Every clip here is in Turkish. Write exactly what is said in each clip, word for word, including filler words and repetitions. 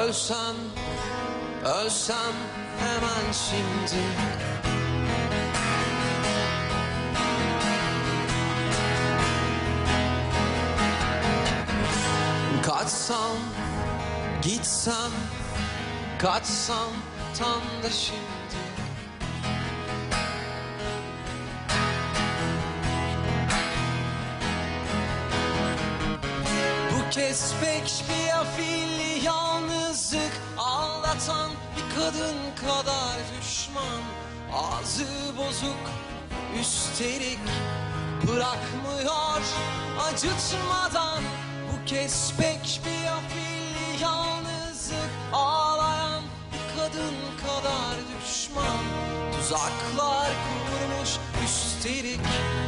Ölsem, ölsem hemen şimdi. Kaçsam, gitsem, kaçsam tam da şimdi. Bu kez pek bir afilli yalnızlık, ağlatan bir kadın kadar düşman. Ağzı bozuk, üstelik bırakmıyor acıtmadan. Bu kez pek bir afilli yalnızlık, ağlayan bir kadın kadar düşman. Tuzaklar kurmuş üstelik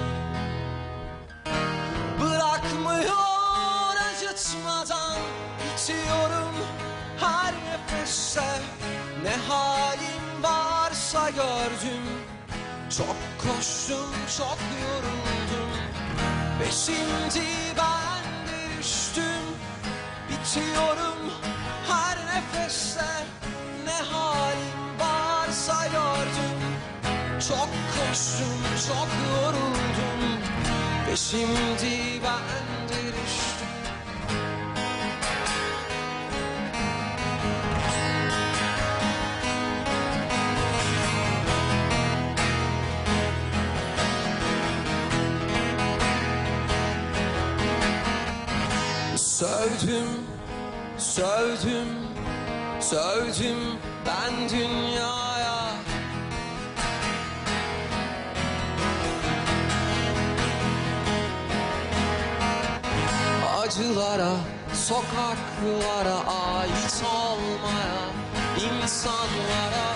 bırakmıyor acıtmadan. Bitiyorum her nefeste, ne halim varsa gördüm. Çok koştum, çok yoruldum ve şimdi ben de düştüm. Bitiyorum her nefeste, ne halim varsa gördüm. Çok koştum, çok yoruldum ve şimdi ben de düştüm. Sövdüm, sövdüm, sövdüm ben dünyaya. Acılara, sokaklara ait olmaya, insanlara.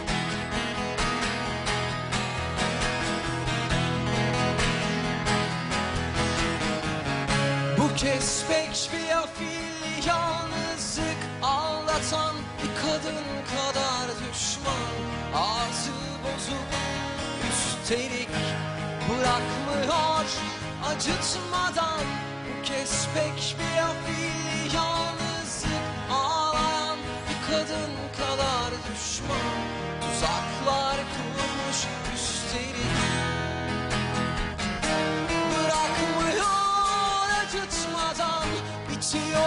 Bu kez pek bir afilli yalnızlık, ağlatan bir kadın kadar düşman. Ağzı bozuk, üstelik bırakmıyor acıtmadan. Bu kez pek bir afilli yalnızlık, ağlayan bir kadın kadar düşman. Tuzaklar kurmuş üstelik bırakmıyor acıtmadan. Bitiyor